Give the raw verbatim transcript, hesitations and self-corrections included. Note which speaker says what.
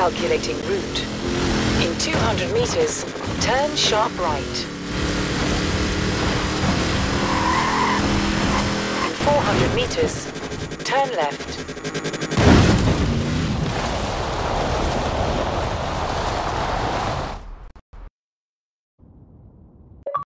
Speaker 1: Calculating route. In two hundred meters, turn sharp right. In four hundred meters, turn left.